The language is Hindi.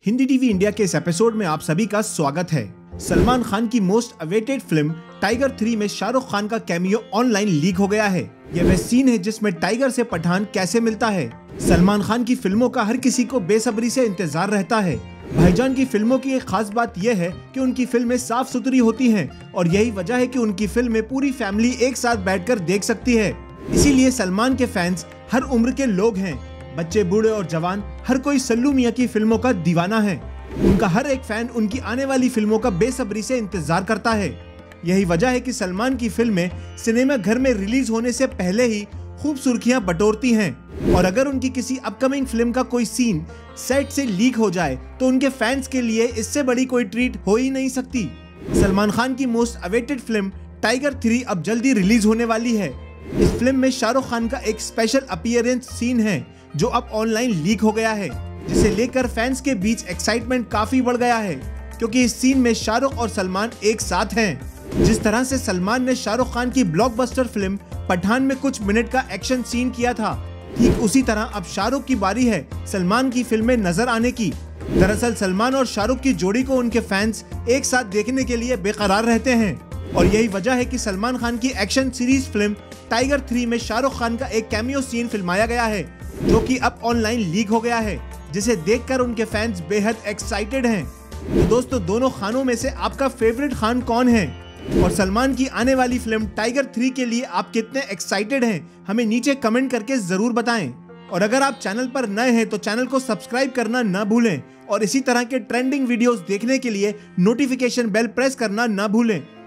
हिंदी टीवी इंडिया के इस एपिसोड में आप सभी का स्वागत है। सलमान खान की मोस्ट अवेटेड फिल्म टाइगर 3 में शाहरुख खान का कैमियो ऑनलाइन लीक हो गया है। यह वह सीन है जिसमें टाइगर से पठान कैसे मिलता है। सलमान खान की फिल्मों का हर किसी को बेसब्री से इंतजार रहता है। भाईजान की फिल्मों की एक खास बात यह है कि उनकी फिल्में साफ सुथरी होती हैं और यही वजह है कि उनकी फिल्में पूरी फैमिली एक साथ बैठकर देख सकती है। इसीलिए सलमान के फैंस हर उम्र के लोग हैं। बच्चे, बूढ़े और जवान, हर कोई सल्लू मियां की फिल्मों का दीवाना है। उनका हर एक फैन उनकी आने वाली फिल्मों का बेसब्री से इंतजार करता है। यही वजह है कि सलमान की फिल्में सिनेमा घर में रिलीज होने से पहले ही खूब सुर्खियां बटोरती हैं और अगर उनकी किसी अपकमिंग फिल्म का कोई सीन सेट से लीक हो जाए तो उनके फैंस के लिए इससे बड़ी कोई ट्रीट हो ही नहीं सकती। सलमान खान की मोस्ट अवेटेड फिल्म टाइगर 3 अब जल्दी रिलीज होने वाली है। इस फिल्म में शाहरुख खान का एक स्पेशल अपीयरेंस सीन है जो अब ऑनलाइन लीक हो गया है, जिसे लेकर फैंस के बीच एक्साइटमेंट काफी बढ़ गया है क्योंकि इस सीन में शाहरुख और सलमान एक साथ हैं। जिस तरह से सलमान ने शाहरुख खान की ब्लॉकबस्टर फिल्म पठान में कुछ मिनट का एक्शन सीन किया था, ठीक उसी तरह अब शाहरुख की बारी है सलमान की फिल्म में नजर आने की। दरअसल सलमान और शाहरुख की जोड़ी को उनके फैंस एक साथ देखने के लिए बेकरार रहते हैं और यही वजह है कि सलमान खान की एक्शन सीरीज फिल्म टाइगर 3 में शाहरुख खान का एक कैमियो सीन फिल्माया गया है जो कि अब ऑनलाइन लीक हो गया है, जिसे देखकर उनके फैंस बेहद एक्साइटेड हैं। तो दोस्तों, दोनों खानों में से आपका फेवरेट खान कौन है और सलमान की आने वाली फिल्म टाइगर 3 के लिए आप कितने एक्साइटेड हैं, हमें नीचे कमेंट करके जरूर बताएं। और अगर आप चैनल पर नए हैं तो चैनल को सब्सक्राइब करना ना भूलें और इसी तरह के ट्रेंडिंग वीडियोस देखने के लिए नोटिफिकेशन बेल प्रेस करना ना भूलें।